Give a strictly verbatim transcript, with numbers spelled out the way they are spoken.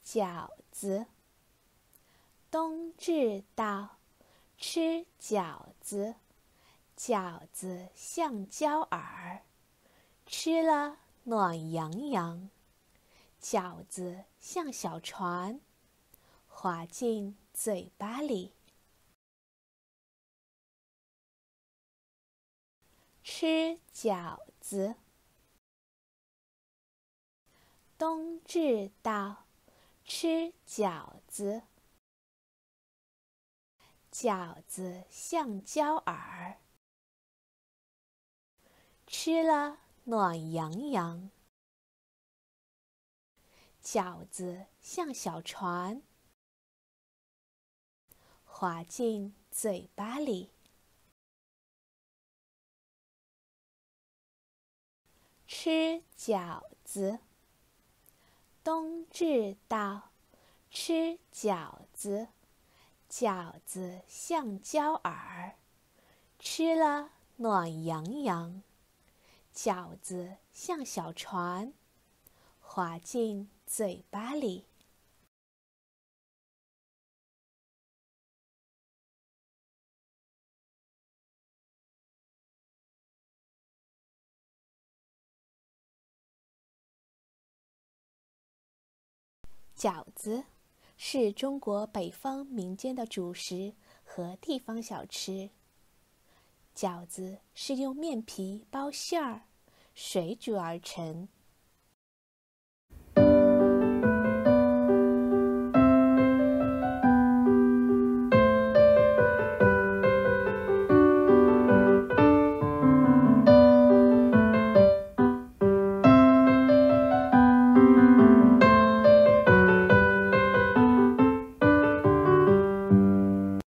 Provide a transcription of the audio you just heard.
饺子。冬至到，吃饺子。饺子像椒饵，吃了暖洋洋。饺子像小船，滑进嘴巴里。吃饺子。冬至到，吃饺子。饺子像椒饵，吃了暖洋洋。饺子像小船，滑进嘴巴里。吃饺子。冬至到，吃饺子。饺子像椒饵，吃了暖洋洋。饺子像小船，滑进嘴巴里。饺子是中国北方民间的主食和地方小吃。饺子是用面皮包馅儿，水煮而成，